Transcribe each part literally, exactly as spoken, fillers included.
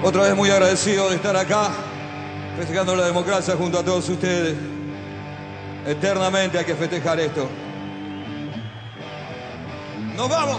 Otra vez muy agradecido de estar acá, festejando la democracia junto a todos ustedes. Eternamente hay que festejar esto. ¡Nos vamos!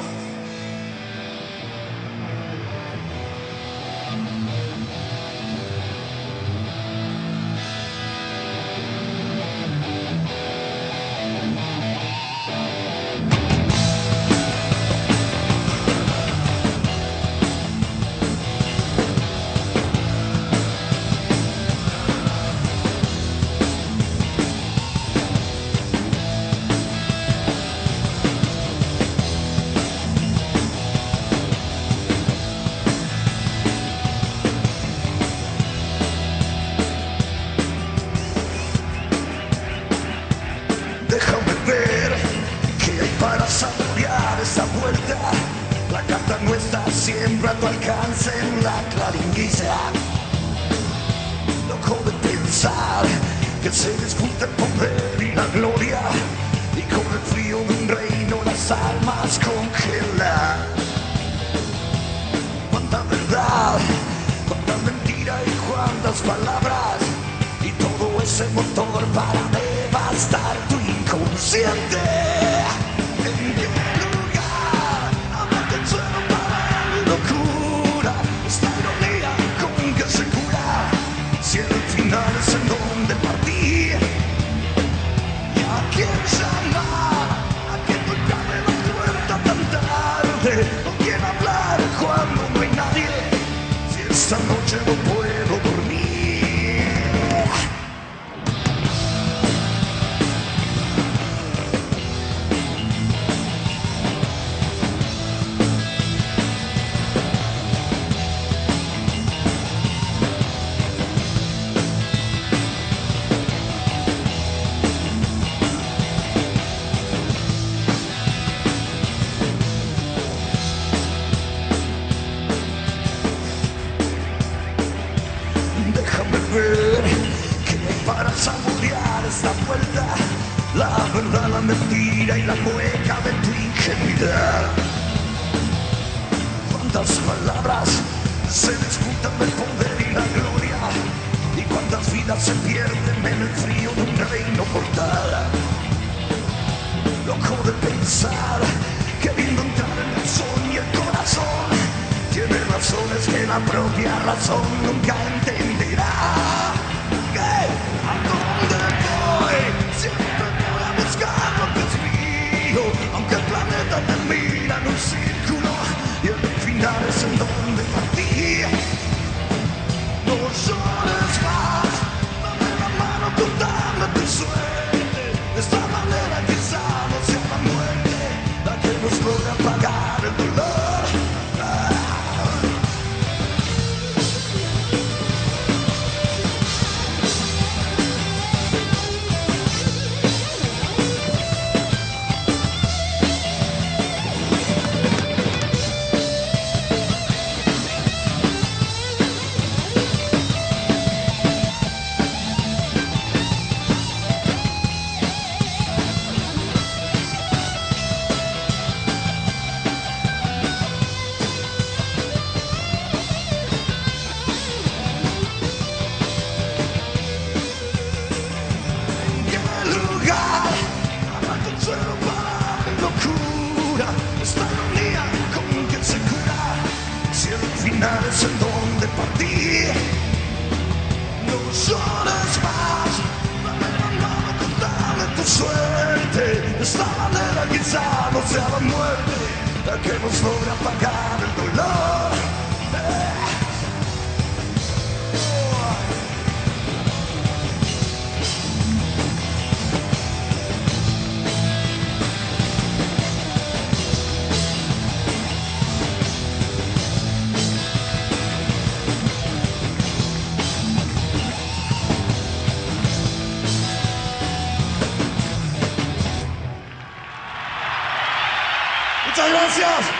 Déjame ver qué hay para saborear esta vuelta. La carta no está siempre a tu alcance en la claringuisa. Loco de pensar que se discute el poder y la gloria, y con el frío de un reino las almas congelan. Cuánta verdad, cuánta mentira y cuántas palabras, y todo ese motor para devastar tu inconsciente. ¿En qué lugar amarte el suelo para la locura? Esta ironía con que se cura, si el final es en donde partir. ¿Y a quién llamar? ¿A quién tocarle la puerta tan tarde? ¿Con quién hablar cuando no hay nadie? Si esta noche no puedo dormir. Déjame ver qué hay para saborear esta vuelta. La verdad, la mentira y la mueca de tu ingenuidad. Cuántas palabras se disputan del poder y la gloria, y cuántas vidas se pierden en el frío de un reino mortal. Loco de pensar, queriendo entrar en el sol y el corazón tiene razones que la propia razón nunca entenderá. ¿Qué? ¿A dónde voy? Siempre voy a buscar lo que es mío, aunque el planeta termina en un círculo y el final es en donde partir. No llores más, dame la mano, contame tu suerte. De esta manera quizá no sea la muerte la que nos logra apagar el dolor. Esta ironía con que se cura, si el final es en donde partir. No llores más, dame la mano, contame tu suerte. De esta manera quizá no sea la muerte la que nos logra apagar el dolor. eh. Muchas gracias.